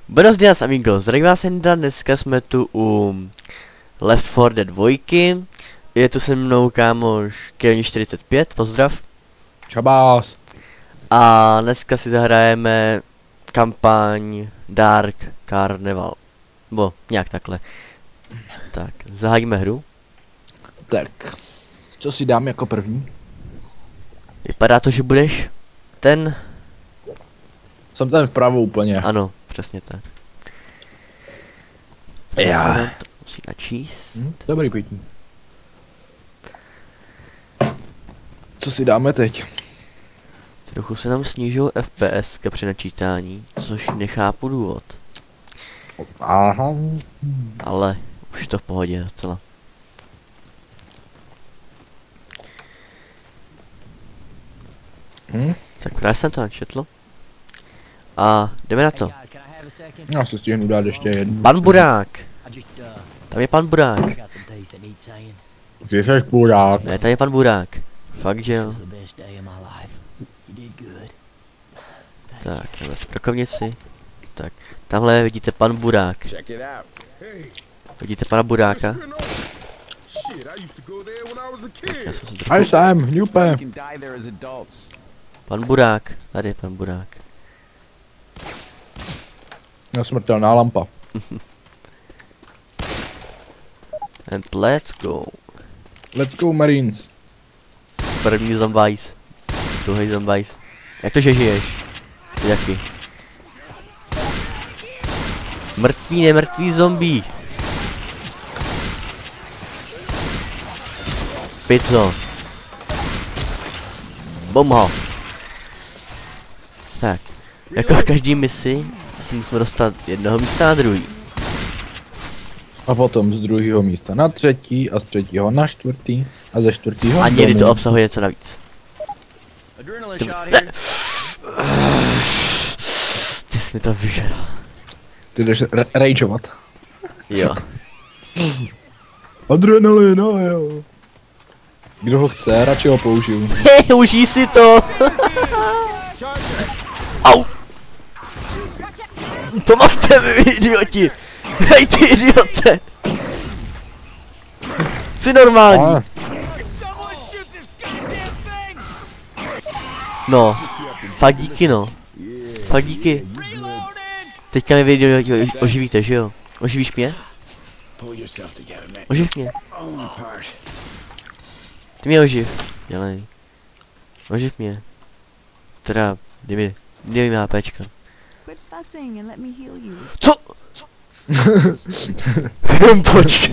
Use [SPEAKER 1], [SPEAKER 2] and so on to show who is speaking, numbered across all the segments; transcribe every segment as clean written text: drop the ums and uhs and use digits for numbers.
[SPEAKER 1] Buenos dias amigos, zdravím vás Enda, dneska jsme tu u Left 4 Dead 2. Je tu se mnou kámoš Keoni45, pozdrav.
[SPEAKER 2] Čabás.
[SPEAKER 1] A dneska si zahrajeme kampaň Dark Carnival. Bo nějak takhle. Tak, zahájíme hru.
[SPEAKER 2] Tak, co si dám jako první?
[SPEAKER 1] Vypadá to, že budeš ten...
[SPEAKER 2] Jsem ten vpravo úplně.
[SPEAKER 1] Ano, přesně tak.
[SPEAKER 2] Já.
[SPEAKER 1] To musí načíst.
[SPEAKER 2] Dobrý pěkný. Co si dáme teď?
[SPEAKER 1] Trochu se nám snížil FPS při načítání, což nechápu důvod.
[SPEAKER 2] Aha.
[SPEAKER 1] Ale už to v pohodě docela. Tak právě jsem to načetl. A jdeme na to.
[SPEAKER 2] Já se stihnu dát ještě jednu.
[SPEAKER 1] Pan Burák. Tam je pan Burák.
[SPEAKER 2] Ty seš burák.
[SPEAKER 1] Ne, tady je pan Burák. Fakt, že jo. Tak, jdeme z krokovnici. Tak, tamhle vidíte pan Burák. Vidíte pana Buráka? Tak, já jsem se trochu...
[SPEAKER 2] Aj jsem, hňupe.
[SPEAKER 1] Pan Burák, tady je pan Burák.
[SPEAKER 2] Já smrtelná lampa.
[SPEAKER 1] And let's go.
[SPEAKER 2] Let's go Marines.
[SPEAKER 1] První zombies. Druhý zombies. Jak to, že žiješ? Ty taky. Mrtvý, nemrtvý zombie. Pizzo. Bom ho. Tak. Jako v každý misi si musíme dostat jednoho místa na druhý.
[SPEAKER 2] A potom z druhého místa na třetí a z třetího na čtvrtý a ze čtvrtýho
[SPEAKER 1] A někdy to obsahuje něco navíc. Ty jsi mi to vyžral.
[SPEAKER 2] Ty jdeš rageovat.
[SPEAKER 1] Jo.
[SPEAKER 2] Adrenalin, no jo. Kdo ho chce, radši ho použiju.
[SPEAKER 1] Hej, užij si to! Au! Pomozte mi, idioti! Hej, ty idiote! Jsi normální! No, fakt díky no. Fakt díky. Teďka mi video oživíte, že jo? Oživíš mě? Oživ mě. Ty mě oživ. Dělej. Oživ mě. Teda, dej mi HPčka. Co? Počkej.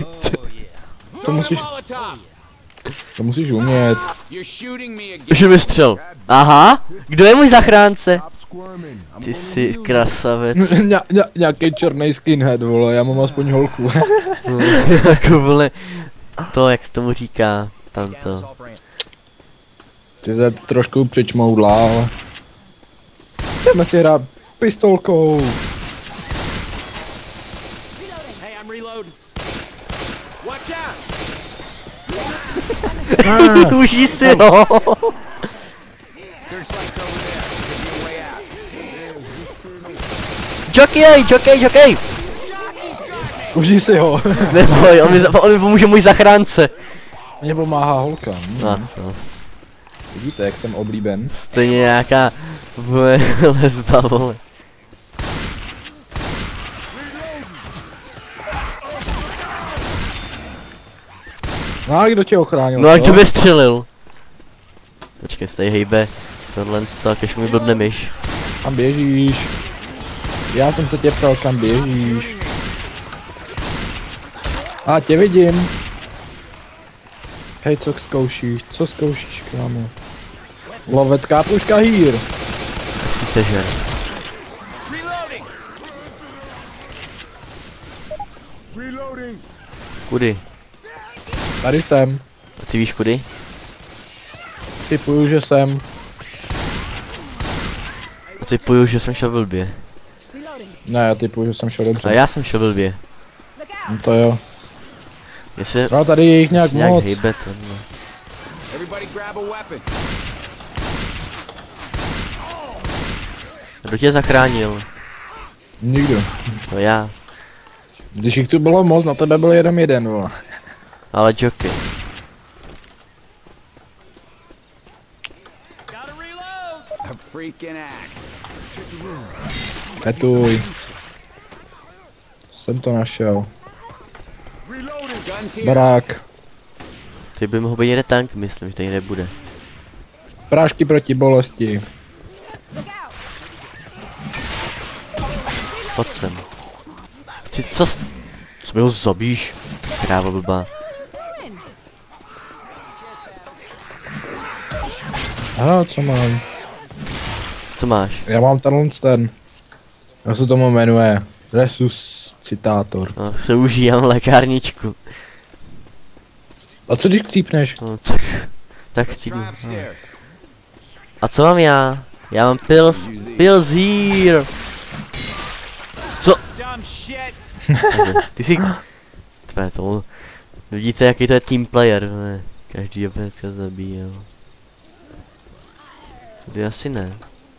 [SPEAKER 2] To musíš umět.
[SPEAKER 1] Už mi střel. Aha, kdo je můj zachránce? Ty jsi krasavec.
[SPEAKER 2] Nějaký černý skinhead, vole, já mám aspoň holku.
[SPEAKER 1] Jako vole, to jak se tomu říká, tamto.
[SPEAKER 2] Ty se trošku přičmoudla, ale... Jdeme si hrát pistolkou.
[SPEAKER 1] Užij si ho. Jokej!
[SPEAKER 2] Užij si ho.
[SPEAKER 1] Neboj, on mi pomůže můj zachránce.
[SPEAKER 2] Mně pomáhá holka.
[SPEAKER 1] No, co?
[SPEAKER 2] Vidíte, jak jsem oblíben?
[SPEAKER 1] Stejně nějaká vole lesba, vole.
[SPEAKER 2] No a kdo tě ochránil?
[SPEAKER 1] No a kdo by střelil? Počkej, se tady hejbe. Tohle tak, až mi blbne myš.
[SPEAKER 2] Kam běžíš? Já jsem se tě ptal, kam běžíš. A tě vidím. Hej, co zkoušíš, kámo? Lovecká puška hýr.
[SPEAKER 1] Tak si sežer. Kudy?
[SPEAKER 2] Tady jsem.
[SPEAKER 1] A ty víš kudy?
[SPEAKER 2] Typuju, že jsem.
[SPEAKER 1] A typuju, že jsem šel blbě.
[SPEAKER 2] Ne, já typuju, že jsem šel dobře.
[SPEAKER 1] A já jsem šel blbě.
[SPEAKER 2] No to jo.
[SPEAKER 1] Jestli...
[SPEAKER 2] No tady je jich nějak moc.
[SPEAKER 1] Hejbe tohle. Kdo tě zachránil?
[SPEAKER 2] Nikdo.
[SPEAKER 1] No já.
[SPEAKER 2] Když jich tu bylo moc, na tebe byl jenom jeden, vole.
[SPEAKER 1] Ale jockey.
[SPEAKER 2] Petuj. Jsem to našel. Barák.
[SPEAKER 1] Ty by mohl být jeden tank, myslím, že tady nebude.
[SPEAKER 2] Prášky proti bolesti.
[SPEAKER 1] Pojď sem. Ty co mi ho zabíš? Kráva blbá.
[SPEAKER 2] Aha, co mám?
[SPEAKER 1] Co máš?
[SPEAKER 2] Já mám ten. Jak se tomu jmenuje? Resuscitátor.
[SPEAKER 1] No, se užívám lékárničku.
[SPEAKER 2] A co když chcípneš?
[SPEAKER 1] No, tak chcípnu. No. A co mám já? Já mám pills. Pills here. Co? Ty si... Tvé to... Vidíte, jaký to je team player, ne? Každý opětka zabíjel. Tady asi ne.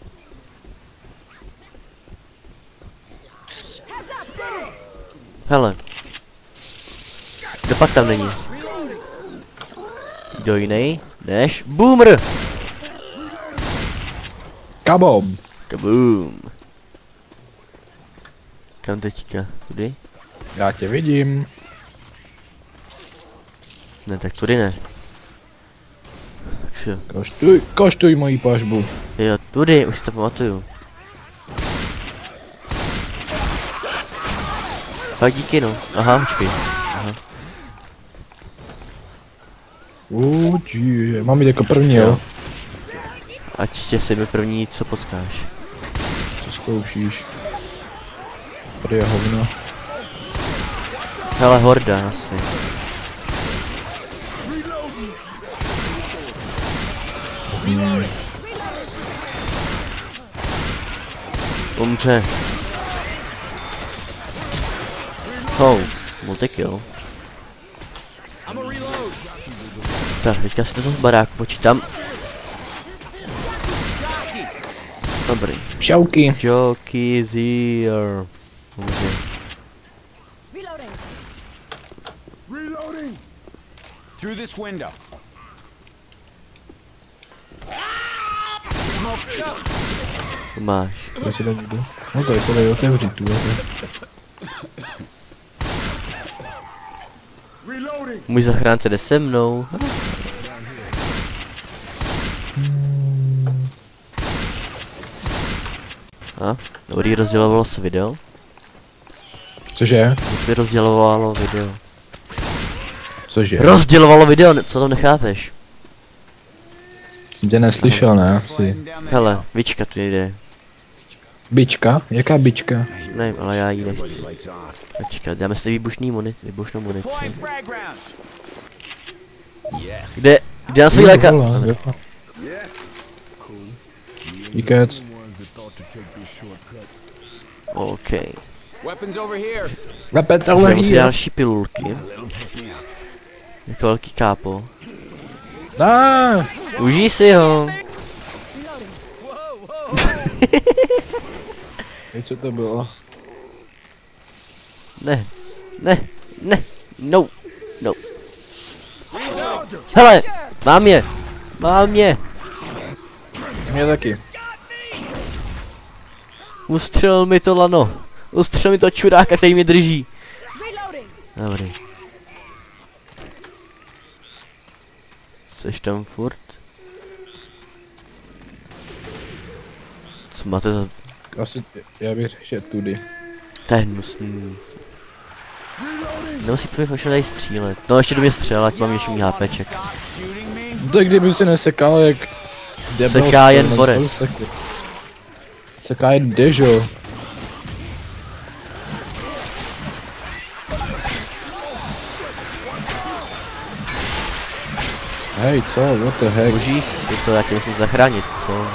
[SPEAKER 1] Hele. Kdo pak tam není? Kdo jiný? Než Boomer!
[SPEAKER 2] Kabom!
[SPEAKER 1] Kaboom! Kam teďka? Kudy?
[SPEAKER 2] Já tě vidím.
[SPEAKER 1] Ne, tak tudy ne. Tak si jo.
[SPEAKER 2] Koštuj moji pažbu.
[SPEAKER 1] Jo, tudy, už si to pamatuju. Fakt díky no. Aha, počkej. Aha.
[SPEAKER 2] Mám jít jako první, jo?
[SPEAKER 1] Ať tě si mi první, co potkáš.
[SPEAKER 2] Co zkoušíš? Tady je hovno.
[SPEAKER 1] Hele, horda asi. Umře. Oh, multikill. Tak, teďka si to z baráku počítám. Dobrý.
[SPEAKER 2] Pšauky.
[SPEAKER 1] Jockey is here. Umře.
[SPEAKER 3] Reloading. Through this window.
[SPEAKER 1] To máš.
[SPEAKER 2] Tady se dá někdo? No tady se dají otevřít tu.
[SPEAKER 1] Můj zachránce jde se mnou. A, dobrý, rozdělovalo se video.
[SPEAKER 2] Cože?
[SPEAKER 1] Musí rozdělovalo video.
[SPEAKER 2] Cože?
[SPEAKER 1] Rozdělovalo video, co tam nechápeš?
[SPEAKER 2] Jsem tě neslyšel, ne? Asi.
[SPEAKER 1] Hele, vička tu jde.
[SPEAKER 2] Bička? Jaká bička?
[SPEAKER 1] Nevím, ale já ji nechci. Počkat, dáme si výbušnou munici. Kde já svůj léka?
[SPEAKER 2] Díkec.
[SPEAKER 1] OK.
[SPEAKER 2] Lepec
[SPEAKER 1] Dáme
[SPEAKER 2] ale
[SPEAKER 1] si
[SPEAKER 2] here.
[SPEAKER 1] další pilulky. Jako velký kápo. Užij si ho.
[SPEAKER 2] Co to bylo?
[SPEAKER 1] Ne, no. Hele, mám je.
[SPEAKER 2] Mě taky.
[SPEAKER 1] Ustřelil mi to lano. Ustřelil mi to čuráka, který mě drží. Dobrý. Seš tam furt? Co máte za...
[SPEAKER 2] Asi, já bych řekl, že tudy.
[SPEAKER 1] To je hnusný. Nemusí to bych tady střílet. No ještě do mě střel, ať mám ještě mý HPček.
[SPEAKER 2] Tak kdyby si nesekal, jak...
[SPEAKER 1] Seká jen borec.
[SPEAKER 2] Seká jen dežo. Hej, co? What the heck?
[SPEAKER 1] Boží, je to, já tě musím zachránit, co?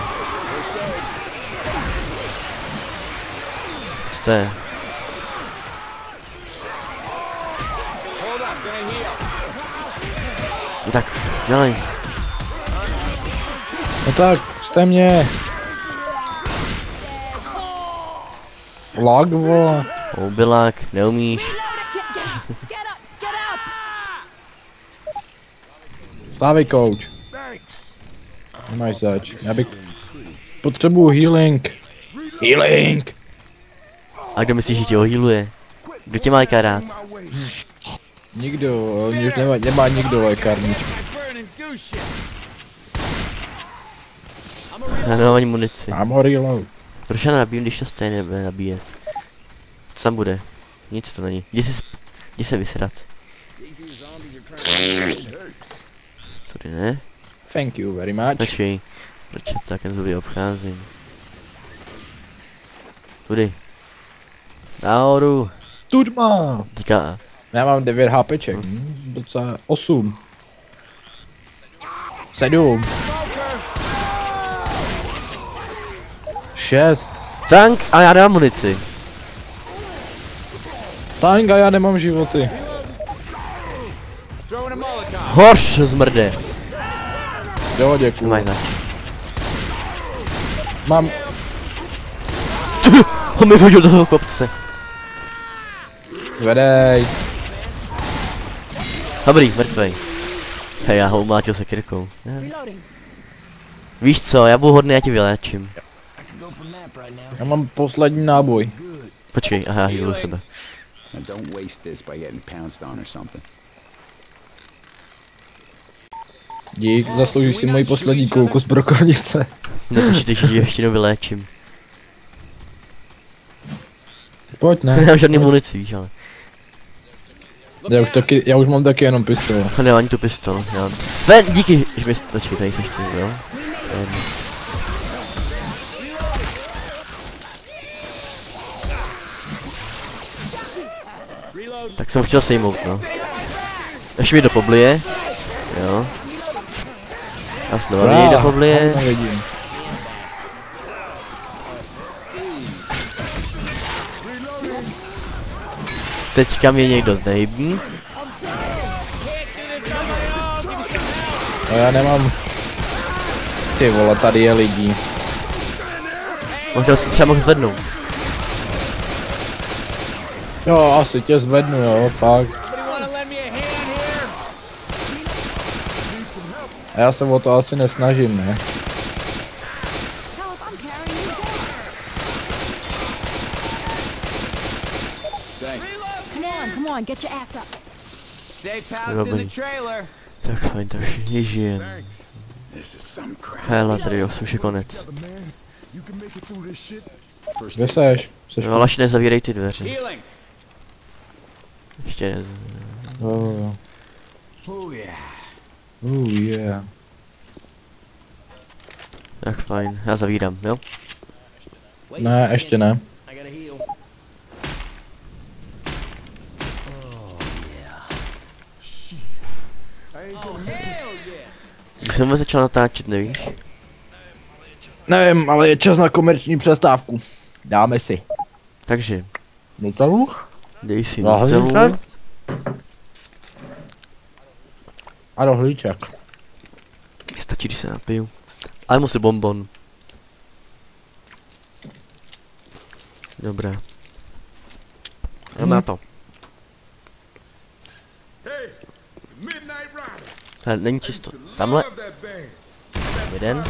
[SPEAKER 1] Co to je? No tak, dělej.
[SPEAKER 2] No tak, jste mě. Lag, vole.
[SPEAKER 1] Obilák, neumíš.
[SPEAKER 2] Stávej, coach. Nemáš zač. Já bych... Potřebuju healing. Healing!
[SPEAKER 1] A kdo myslíš, že tě ohýluje? Kdo tě má léka rád?
[SPEAKER 2] Nikdo, oni už nemá nikdo lékárničku.
[SPEAKER 1] Ano, ani munici.
[SPEAKER 2] Mám ho reload.
[SPEAKER 1] Proč já nabíjím, když to stejně nebude nabíjet? Co tam bude? Nic to není. Jdi se vysrat. Tady ne?
[SPEAKER 2] Thank you very much.
[SPEAKER 1] Počkej. Proč tak jen zuby obcházím? Tudy. Nahoru.
[SPEAKER 2] Tudma!
[SPEAKER 1] Říká.
[SPEAKER 2] Já mám 9 HPček. Docela 8. 7. 6.
[SPEAKER 1] Tank a já dám munici.
[SPEAKER 2] Tank a já nemám životy.
[SPEAKER 1] Horš zmrde.
[SPEAKER 2] Jo, děkuju.
[SPEAKER 1] Máš zač.
[SPEAKER 2] Mám...
[SPEAKER 1] On mi hodil do toho kopce.
[SPEAKER 2] Zvedej.
[SPEAKER 1] Dobrý, mrtvej. Hej, já ho umlátil se kirkou. Víš co, já budu hodný, já tě vyléčím.
[SPEAKER 2] Já mám poslední náboj.
[SPEAKER 1] Počkej, aha, já jdu sebe.
[SPEAKER 2] Dík, zasloužíš si moji poslední kulku z brokovnice.
[SPEAKER 1] Nepočítej, že ještě jednou vyléčím.
[SPEAKER 2] Pojď, ne.
[SPEAKER 1] Nemám žádný munici, víš, ale.
[SPEAKER 2] Já už mám taky jenom pistol.
[SPEAKER 1] Nemám ani tu pistol, já. Ven, díky, že mi počkej, tady seš ty, jo. Tak jsem chtěl sejmout, no. Ještě mi do poblije. Jo. A znovu mi do poblije. Teďka mě někdo znejbí.
[SPEAKER 2] No já nemám... Ty vole, tady je lidí.
[SPEAKER 1] Možná si třeba mohl zvednout.
[SPEAKER 2] Jo, asi tě zvednu, jo, fakt. A já se o to asi nesnažím, ne?
[SPEAKER 1] Dobrý. Tak fajn, tak všichni žijem. Hele, tady jo, už je konec.
[SPEAKER 2] Kde seš? Seš
[SPEAKER 1] No, ale až nezavírej ty dveře. Ještě ne.
[SPEAKER 2] Oh. Yeah.
[SPEAKER 1] Tak fajn, já zavírám, jo?
[SPEAKER 2] Ne, ještě ne.
[SPEAKER 1] Když jsem začal natáčet, nevíš?
[SPEAKER 2] Nevím, ale je čas na komerční přestávku. Dáme si.
[SPEAKER 1] Takže,
[SPEAKER 2] Nutelu?
[SPEAKER 1] dej si
[SPEAKER 2] Rohlíček?
[SPEAKER 1] Nutelu.
[SPEAKER 2] A rohlíček.
[SPEAKER 1] Mi stačí, když se napiju. Ale musím bonbon. Dobrá. Jdeme na to. Hele, není čisto. Tamhle. Jeden.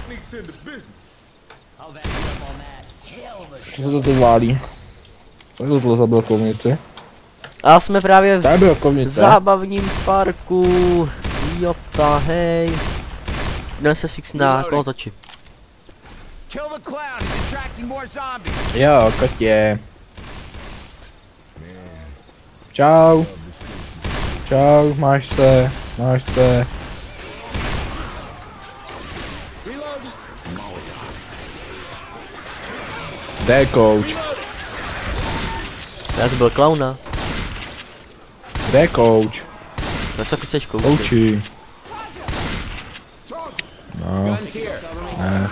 [SPEAKER 2] Co se to tu válí? Co to bylo za blokovnici?
[SPEAKER 1] A jsme právě
[SPEAKER 2] To je
[SPEAKER 1] v
[SPEAKER 2] blokovnice.
[SPEAKER 1] zábavním parku. Jopta, hej. Jdeme se Six na kolotoči.
[SPEAKER 2] Jo, kotě. Čau. Čau, máš se. Máš se. Kde je coach?
[SPEAKER 1] Já to byl klauna.
[SPEAKER 2] Kde je coach?
[SPEAKER 1] Na co chceš kouči?
[SPEAKER 2] Coachi. No. Ne.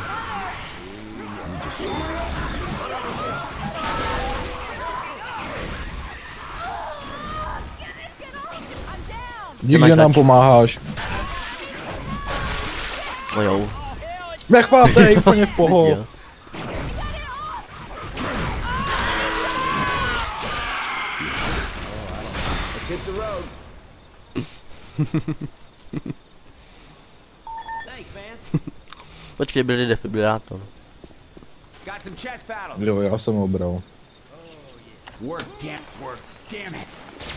[SPEAKER 2] Dík, že nám pomáháš.
[SPEAKER 1] No jo.
[SPEAKER 2] Nechvátej, úplně v pohodě.
[SPEAKER 1] Jo.
[SPEAKER 3] hit the road. Thanks, man.
[SPEAKER 1] Počkej, byli defibrilátor.
[SPEAKER 3] Got some chest paddles.
[SPEAKER 2] Jo, já jsem ho bral.
[SPEAKER 3] Work, damn it.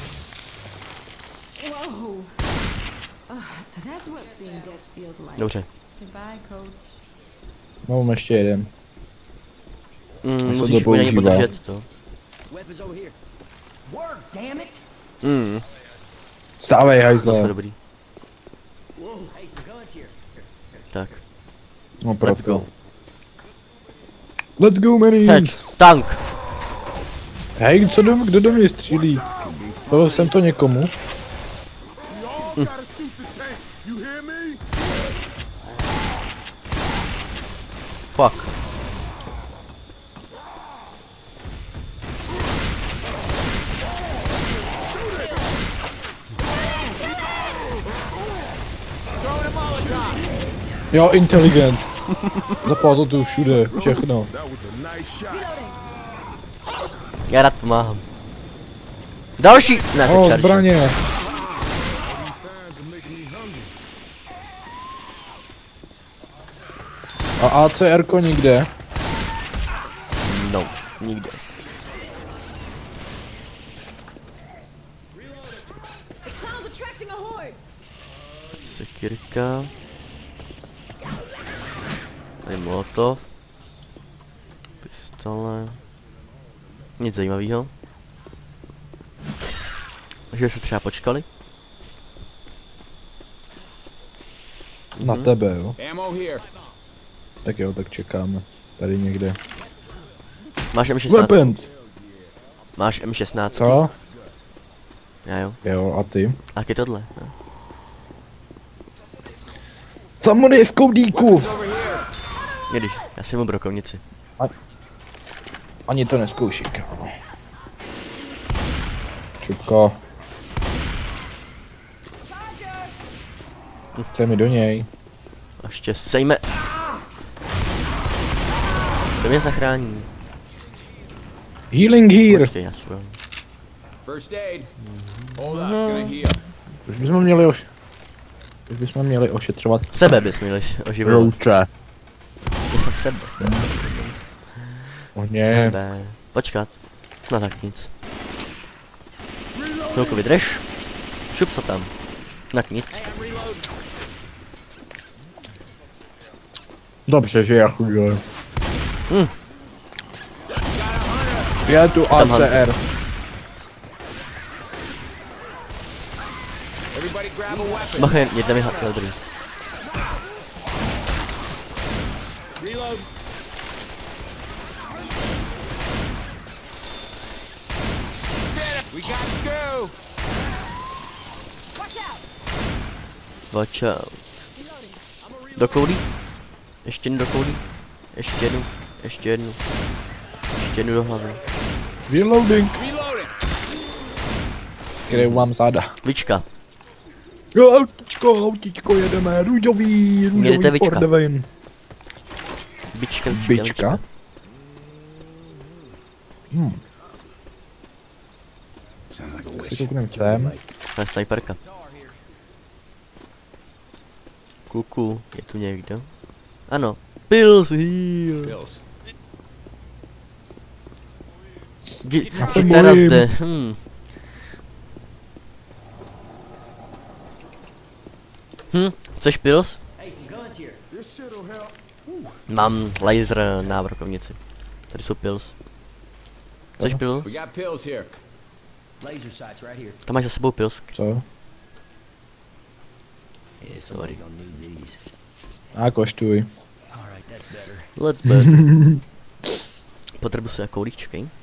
[SPEAKER 4] Whoa. So that's what being dead feels like.
[SPEAKER 1] Dobře.
[SPEAKER 4] Goodbye, coach.
[SPEAKER 2] Mám ještě jeden. Jak se to
[SPEAKER 1] Musíš mě
[SPEAKER 2] používá?
[SPEAKER 1] podržet to.
[SPEAKER 3] Weapons over here. Work, damn it.
[SPEAKER 2] Stávej,
[SPEAKER 1] Zase
[SPEAKER 2] hajzle.
[SPEAKER 1] dobrý.
[SPEAKER 3] Hey, some guns here.
[SPEAKER 1] Tak.
[SPEAKER 2] No
[SPEAKER 1] Let's
[SPEAKER 2] proto.
[SPEAKER 1] go.
[SPEAKER 2] Let's go,
[SPEAKER 1] Heď,
[SPEAKER 2] Marines!
[SPEAKER 1] tank!
[SPEAKER 2] Hej, kdo do mě střílí? Dal jsem to někomu?
[SPEAKER 1] Fuck.
[SPEAKER 2] Jo, inteligent. Zapál to tu všude, všechno.
[SPEAKER 1] Já rád pomáhám. Další! Ne,
[SPEAKER 2] O,
[SPEAKER 1] tak
[SPEAKER 2] zbraně. A ACR-ko nikde.
[SPEAKER 1] No, nikde.
[SPEAKER 4] The clown's attracting a horde.
[SPEAKER 1] Sekirka. Tady molotov. Pistole. Nic zajímavého. Takže se třeba počkali.
[SPEAKER 2] Na tebe, jo.
[SPEAKER 3] Ammo here.
[SPEAKER 2] Tak jo, tak čekáme. Tady někde.
[SPEAKER 1] Máš M16.
[SPEAKER 2] Weapons!
[SPEAKER 1] Máš M16.
[SPEAKER 2] Co?
[SPEAKER 1] Já jo.
[SPEAKER 2] Jo, a ty?
[SPEAKER 1] A jak je tohle? No.
[SPEAKER 2] Samurai v koudíku!
[SPEAKER 1] Když, já jsem mu brokovnici.
[SPEAKER 2] Ani to neskouší, kámo. Čupko. Chce mi do něj.
[SPEAKER 1] A ještě sejme. To mě zachrání.
[SPEAKER 2] Healing here!
[SPEAKER 1] Počkej, já svůj.
[SPEAKER 3] First aid. Hold up, gonna heal.
[SPEAKER 2] Už bychom měli ošetřovat
[SPEAKER 1] Sebe bys měl oživovat.
[SPEAKER 2] rouče.
[SPEAKER 1] Sebe.
[SPEAKER 2] O ne.
[SPEAKER 1] Sebe. Počkat. No tak nic. Chvilku vydrž. Šup se tam. Tak nic.
[SPEAKER 2] Dobře, že já chudil.
[SPEAKER 1] Hm.
[SPEAKER 2] Je tu
[SPEAKER 1] Tam
[SPEAKER 2] ACR.
[SPEAKER 3] Everybody grab a weapon.
[SPEAKER 1] Bacha, jedna mi hapka, dobrý.
[SPEAKER 3] Reload. We got to go.
[SPEAKER 1] Watch out. Do koulí. Ještě jednu do koulí. Ještě jednu. Ještě jednu. Ještě jednu do hlavy.
[SPEAKER 2] Reloading.
[SPEAKER 3] Reloading.
[SPEAKER 2] Kde mám záda.
[SPEAKER 1] Vička.
[SPEAKER 2] Jo, autíčko, jedeme. Růžový
[SPEAKER 1] Jedete vička.
[SPEAKER 2] Fordevin.
[SPEAKER 1] Bička,
[SPEAKER 2] Bička?
[SPEAKER 3] Sounds like a
[SPEAKER 2] Tak
[SPEAKER 3] wish.
[SPEAKER 2] si kouknem sem.
[SPEAKER 1] To je snajperka. Kuku, je tu někdo? Ano. Pills here.
[SPEAKER 3] Pills.
[SPEAKER 2] Já se
[SPEAKER 1] Kytara
[SPEAKER 2] bojím.
[SPEAKER 1] zde. Chceš pills?
[SPEAKER 3] Hey, some guns here. This shit'll help.
[SPEAKER 1] Mám laser na brokovnici. Tady jsou pills. Chceš pills?
[SPEAKER 3] We got pills here. Laser sights right here.
[SPEAKER 1] Tam máš za sebou pills.
[SPEAKER 2] Co?
[SPEAKER 3] Yeah,
[SPEAKER 1] Sorry.
[SPEAKER 3] gonna need these.
[SPEAKER 2] A koštuj.
[SPEAKER 3] All right, that's better.
[SPEAKER 1] Let's bet. Potřebuji se koulík, čekej.